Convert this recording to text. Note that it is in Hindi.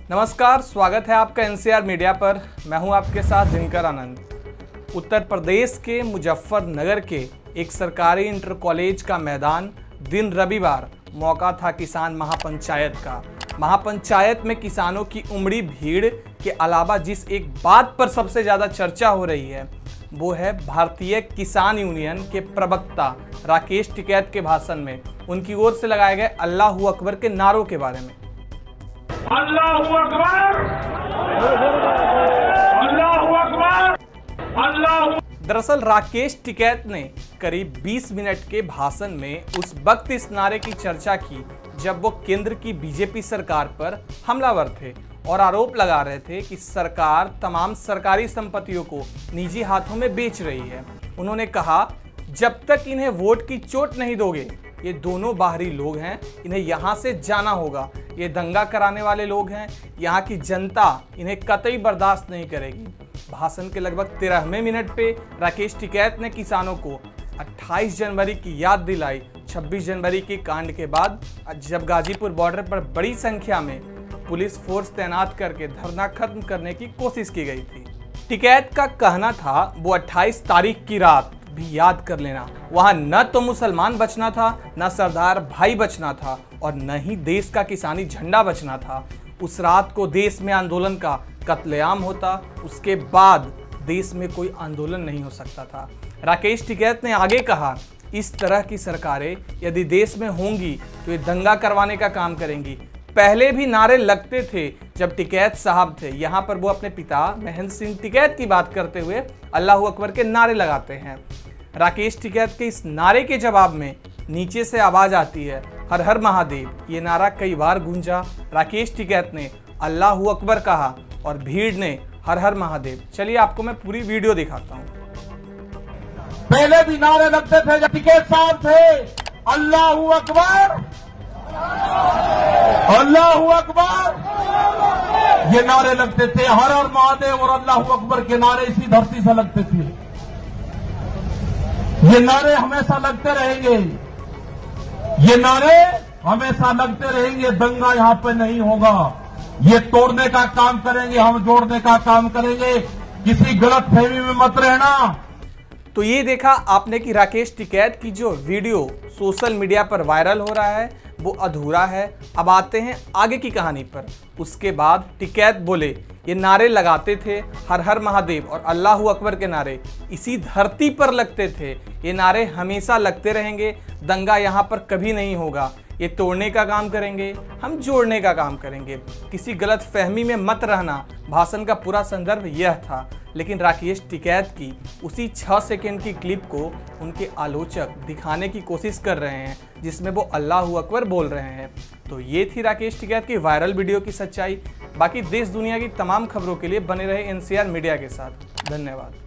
नमस्कार, स्वागत है आपका एनसीआर मीडिया पर। मैं हूं आपके साथ दिनकर आनंद। उत्तर प्रदेश के मुजफ्फरनगर के एक सरकारी इंटर कॉलेज का मैदान, दिन रविवार, मौका था किसान महापंचायत का। महापंचायत में किसानों की उमड़ी भीड़ के अलावा जिस एक बात पर सबसे ज़्यादा चर्चा हो रही है वो है भारतीय किसान यूनियन के प्रवक्ता राकेश टिकैत के भाषण में उनकी ओर से लगाए गए अल्लाहू अकबर के नारों के बारे में। अल्लाहू अकबर, अल्लाहू अकबर, अल्लाहू। दरअसल राकेश टिकैत ने करीब 20 मिनट के भाषण में उस वक्त इस नारे की चर्चा की जब वो केंद्र की बीजेपी सरकार पर हमलावर थे और आरोप लगा रहे थे कि सरकार तमाम सरकारी संपत्तियों को निजी हाथों में बेच रही है। उन्होंने कहा, जब तक इन्हें वोट की चोट नहीं दोगे, ये दोनों बाहरी लोग हैं, इन्हें यहाँ से जाना होगा। ये दंगा कराने वाले लोग हैं, यहाँ की जनता इन्हें कतई बर्दाश्त नहीं करेगी। भाषण के लगभग 13वें मिनट पे राकेश टिकैत ने किसानों को 28 जनवरी की याद दिलाई। 26 जनवरी के कांड के बाद जब गाजीपुर बॉर्डर पर बड़ी संख्या में पुलिस फोर्स तैनात करके धरना खत्म करने की कोशिश की गई थी। टिकैत का कहना था वो 28 तारीख की रात भी याद कर लेना। वहां न तो मुसलमान बचना था, न सरदार भाई बचना था और न ही देश का किसानी झंडा बचना था। उस रात को देश में आंदोलन का कत्लेआम होता, उसके बाद देश में कोई आंदोलन नहीं हो सकता था। राकेश टिकैत ने आगे कहा, इस तरह की सरकारें यदि देश में होंगी तो ये दंगा करवाने का काम करेंगी। पहले भी नारे लगते थे जब टिकैत साहब थे। यहाँ पर वो अपने पिता महेंद्र सिंह टिकैत की बात करते हुए अल्लाहू अकबर के नारे लगाते हैं। राकेश टिकैत के इस नारे के जवाब में नीचे से आवाज आती है, हर हर महादेव। ये नारा कई बार गूंजा। राकेश टिकैत ने अल्लाहू अकबर कहा और भीड़ ने हर हर महादेव। चलिए आपको मैं पूरी वीडियो दिखाता हूँ। पहले भी नारे लगते थे जब टिकैत साहब थे, अल्लाहू अकबर, अल्लाहू अकबर, ये नारे लगते थे। हर हर महादेव और अल्लाहू अकबर के नारे इसी धरती से लगते थे। ये नारे हमेशा लगते रहेंगे, ये नारे हमेशा लगते रहेंगे। दंगा यहां पे नहीं होगा, ये तोड़ने का काम करेंगे, हम जोड़ने का काम करेंगे। किसी गलत फहमी में मत रहना। तो ये देखा आपने कि राकेश टिकैत की जो वीडियो सोशल मीडिया पर वायरल हो रहा है वो अधूरा है। अब आते हैं आगे की कहानी पर। उसके बाद टिकैत बोले, ये नारे लगाते थे, हर हर महादेव और अल्लाहू अकबर के नारे इसी धरती पर लगते थे। ये नारे हमेशा लगते रहेंगे। दंगा यहाँ पर कभी नहीं होगा। ये तोड़ने का काम करेंगे, हम जोड़ने का काम करेंगे। किसी गलत फहमी में मत रहना। भाषण का पूरा संदर्भ यह था, लेकिन राकेश टिकैत की उसी 6 सेकंड की क्लिप को उनके आलोचक दिखाने की कोशिश कर रहे हैं जिसमें वो अल्लाहू अकबर बोल रहे हैं। तो ये थी राकेश टिकैत की वायरल वीडियो की सच्चाई। बाकी देश दुनिया की तमाम खबरों के लिए बने रहे एनसीआर मीडिया के साथ। धन्यवाद।